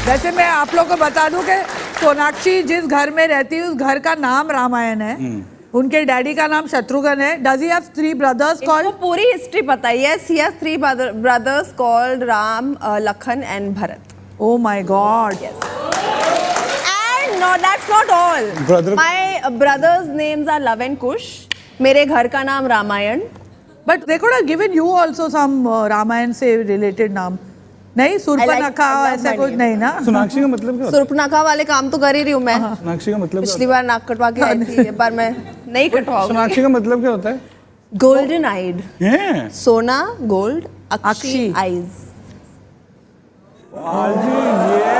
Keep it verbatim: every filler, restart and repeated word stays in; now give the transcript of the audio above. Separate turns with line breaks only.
वैसे मैं आप लोग को बता दूं कि सोनाक्षी जिस घर में रहती है उस घर का नाम रामायण है। उनके डैडी का नाम शत्रुघ्न है। Does he have three brothers called?
इनको पूरी हिस्ट्री पता है। Yes, he has three brother, brothers called Ram, uh, Lakhan and Bharat.
Oh my God.
Yes. And no, that's not all.
Brother.
My uh, brothers' names are Love and Kush. मेरे घर का नाम Ramayan.
But they could have given you also some uh, Ramayan से related नाम। नहीं, सुर्पनखा ऐसा कुछ नहीं ना।
सोनाक्षी का मतलब क्या?
सुर्पनखा वाले काम तो कर ही रही हूँ मैं।
सोनाक्षी का मतलब
पिछली बार नाक कटवा के आई थी, पर मैं नहीं कटवाऊंगी।
सोनाक्षी का मतलब क्या होता है?
Golden eyed.
सोना
गोल्ड, अक्षी आईज।
ये